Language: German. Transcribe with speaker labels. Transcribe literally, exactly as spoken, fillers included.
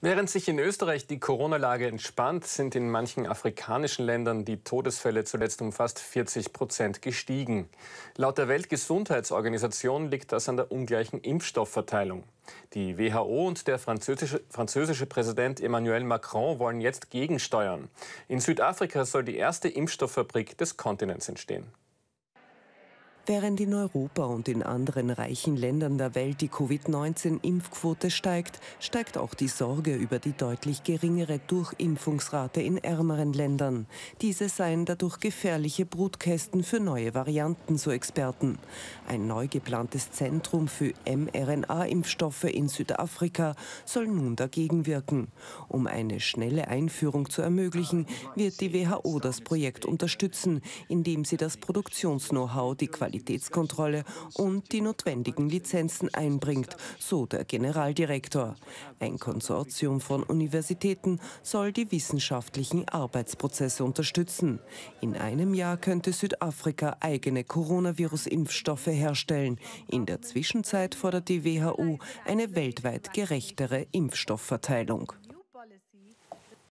Speaker 1: Während sich in Österreich die Corona-Lage entspannt, sind in manchen afrikanischen Ländern die Todesfälle zuletzt um fast vierzig Prozent gestiegen. Laut der Weltgesundheitsorganisation liegt das an der ungleichen Impfstoffverteilung. Die W H O und der französische, französische Präsident Emmanuel Macron wollen jetzt gegensteuern. In Südafrika soll die erste Impfstofffabrik des Kontinents entstehen.
Speaker 2: Während in Europa und in anderen reichen Ländern der Welt die Covid neunzehn Impfquote steigt, steigt auch die Sorge über die deutlich geringere Durchimpfungsrate in ärmeren Ländern. Diese seien dadurch gefährliche Brutkästen für neue Varianten, so Experten. Ein neu geplantes Zentrum für mRNA-Impfstoffe in Südafrika soll nun dagegen wirken. Um eine schnelle Einführung zu ermöglichen, wird die W H O das Projekt unterstützen, indem sie das Produktions-Know-how, die Qualität Qualitätskontrolle und die notwendigen Lizenzen einbringt, so der Generaldirektor. Ein Konsortium von Universitäten soll die wissenschaftlichen Arbeitsprozesse unterstützen. In einem Jahr könnte Südafrika eigene Coronavirus-Impfstoffe herstellen. In der Zwischenzeit fordert die W H O eine weltweit gerechtere Impfstoffverteilung.